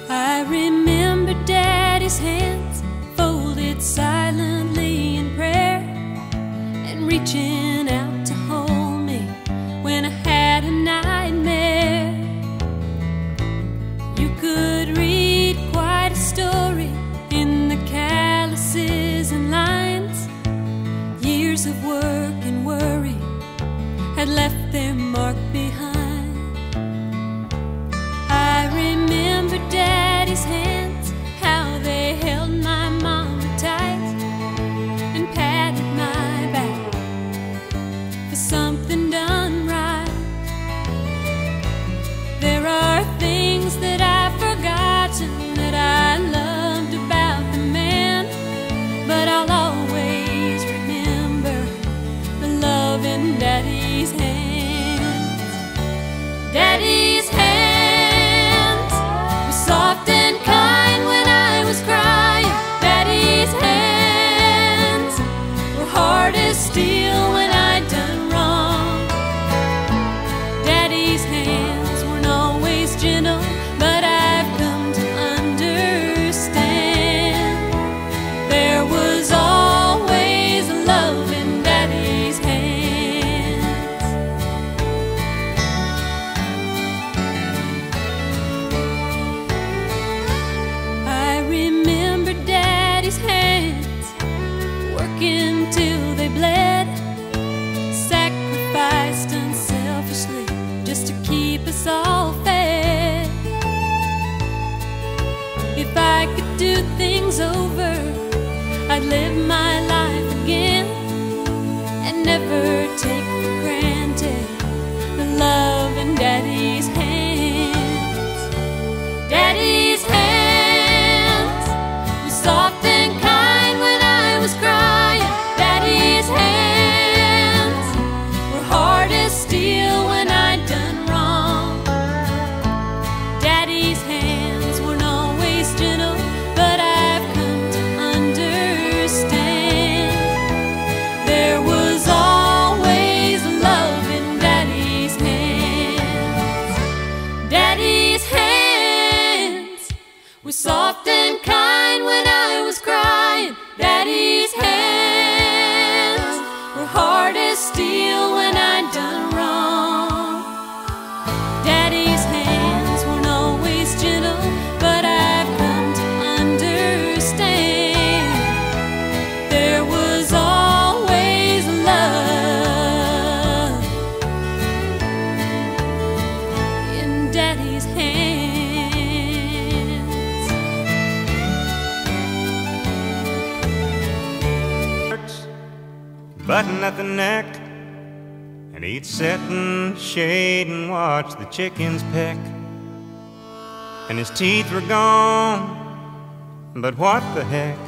I remember Daddy's hands folded silently in prayer, and reaching out to hold me when I had a nightmare. You could read quite a story in the calluses and lines. Years of work and worry had left their mark behind. I remember Daddy's hands, how they held my mama tight and patted my back for something done right. There are things that I've forgotten that I loved about the man, but I'll always remember the love in Daddy's hands. Daddy's hands were soft and kind when I was crying. Daddy's hands were hard as steel when I'd done wrong. Daddy's hands weren't always gentle, but I've come to understand there was always love in Daddy's hands. I remember Daddy's hands working till they bled, sacrificed unselfishly just to keep us all fed. If I could do things over, I'd live my life again and never take for granted the love in Daddy's hands. Daddy's hands were soft and kind when I was crying. Daddy's hands were hard as steel when I'd done wrong. Daddy's hands weren't always gentle, but I've come to understand there was always love in Daddy's hands. Daddy's hands were soft and kind when I was crying. Daddy's hands were hard as steel when I'd done wrong. Daddy's hands weren't always gentle, but I've come to understand there was always love in Daddy's hands. Button at the neck, and he'd sit in the shade and watch the chickens peck. And his teeth were gone, but what the heck?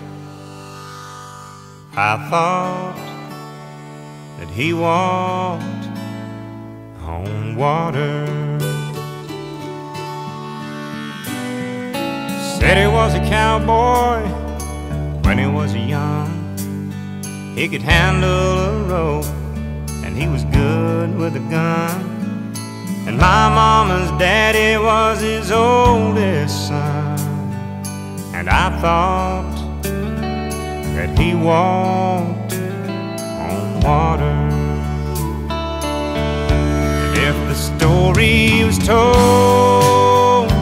I thought that he walked on water. Said he was a cowboy when he was young. He could handle a rope, and he was good with a gun. And my mama's daddy was his oldest son. And I thought that he walked on water. And if the story was told,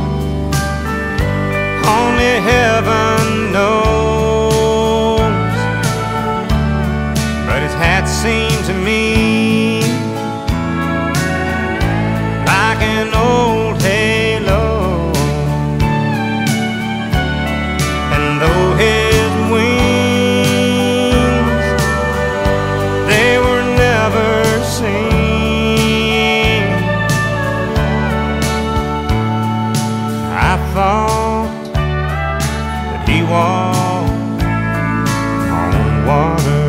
only heaven knows. But his hat seemed to me like an old halo, and though his wings, they were never seen, I thought that he walked on water.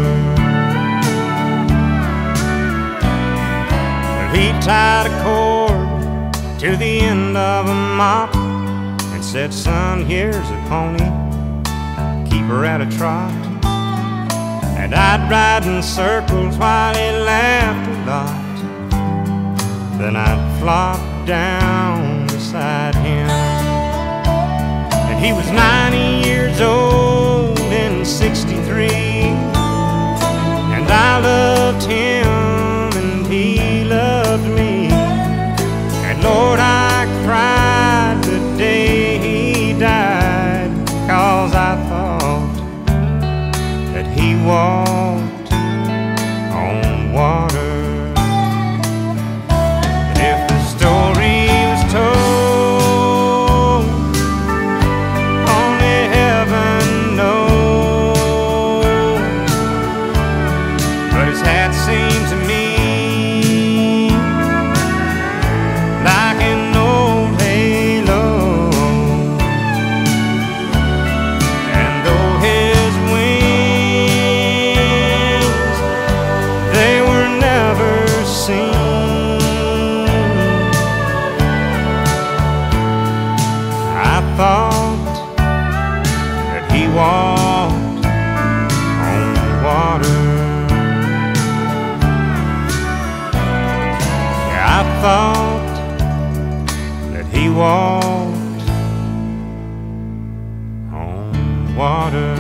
He tied a cord to the end of a mop and said, "Son, here's a pony, keep her at a trot." And I'd ride in circles while he laughed a lot. Then I'd flop down beside him He was 90 years old in '63, and I loved him and he loved me. And Lord, I cried the day he died, 'cause I thought that he walked on water. If the story was told, only heaven knows. But his hat seemed to me like an old halo, and though his wings, they were never seen, I thought that he walked on water. Yeah, I thought that he walked on water.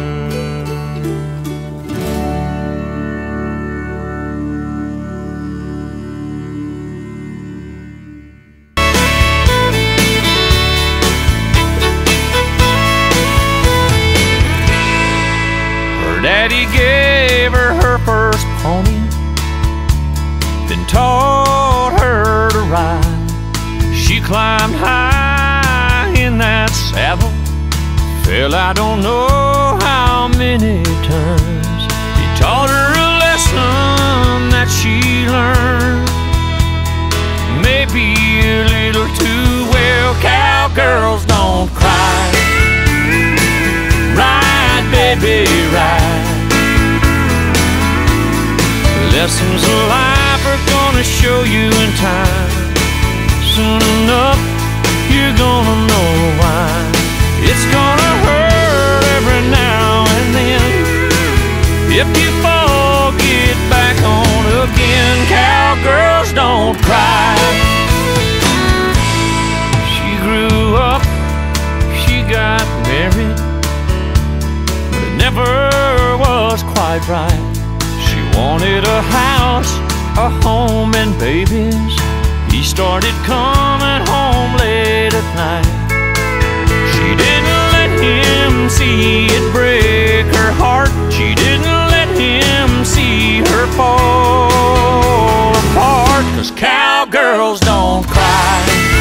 Her daddy gave her her first pony, then taught her to ride. She climbed high in that saddle, fell I don't know how many times. He taught her a lesson that she learned, maybe a little too well. Cowgirls don't cry. Ride, baby, ride. Lessons of life are gonna show you in time. Soon enough, you're gonna know why. It's gonna hurt every now and then. If you fall, get back on again. Cowgirls don't cry. She grew up, she got married, but it never was quite right. She wanted a house, a home, and babies. He started coming home late at night. She didn't let him see it break her heart. She didn't let him see her fall apart. 'Cause cowgirls don't cry.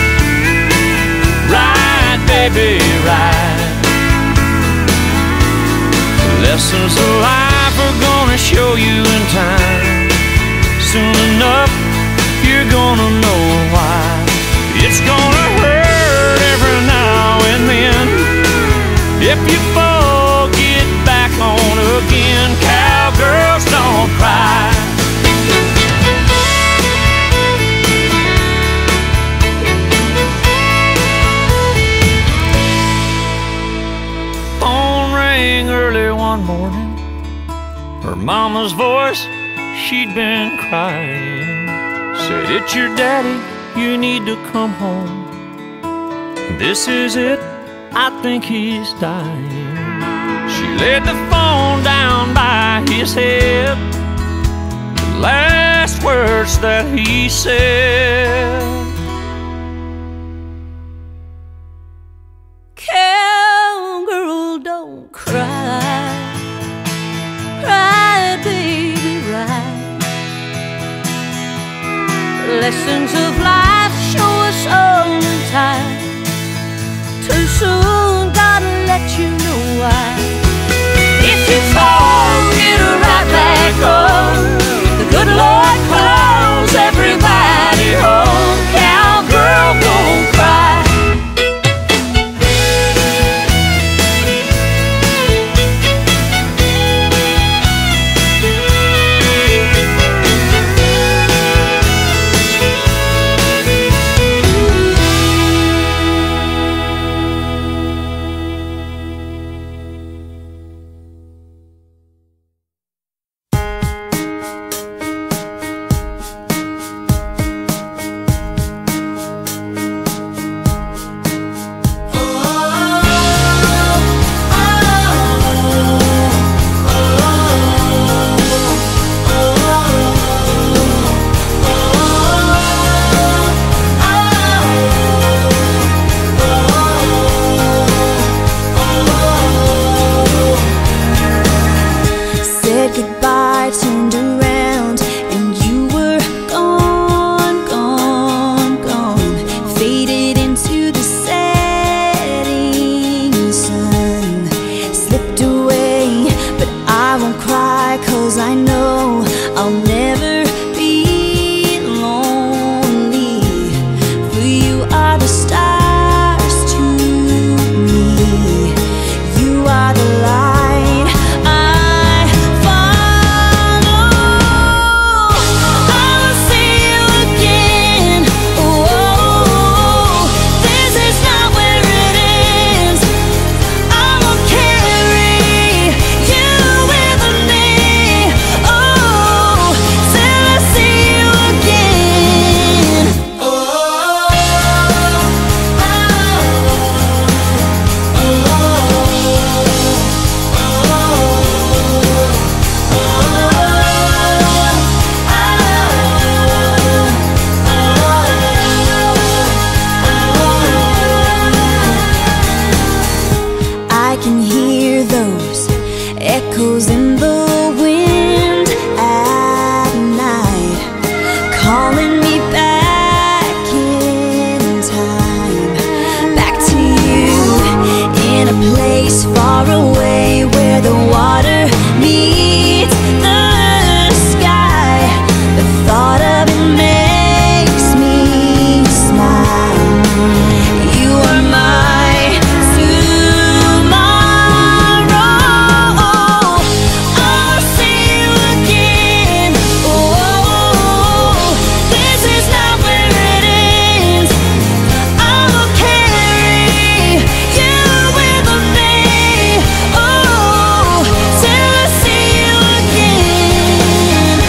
Ride, baby, ride. Lessons of life are gonna show you in time. Soon enough, you're gonna know why. It's gonna hurt every now and then. If you fall, get back on again. Cowgirls don't cry. Phone rang early one morning. Her mama's voice, she'd been crying, said, "It's your daddy, you need to come home. This is it, I think he's dying." She laid the phone down by his head. The last words that he said, Cowgirl, don't cry. Cry, baby, ride. Lessons of life show us all in time. Too soon, gotta let you know why. If you fall, get right back on. The good Lord calls everybody home. Cowgirl, don't cry. far away where the water meets the sky. The thought of it makes me smile. You are my tomorrow. I'll see you again. Oh, this is not where it ends. I will carry you with me. Oh, till I see you again.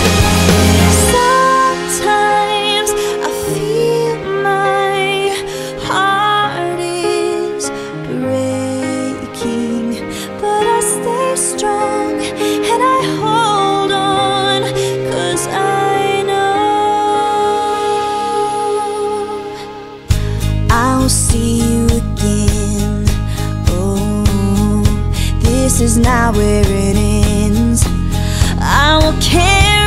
Sometimes I feel my heart is breaking, but I stay strong and I hold on, 'cause I know I'll see you again. Oh, this is not where it ends. I will carry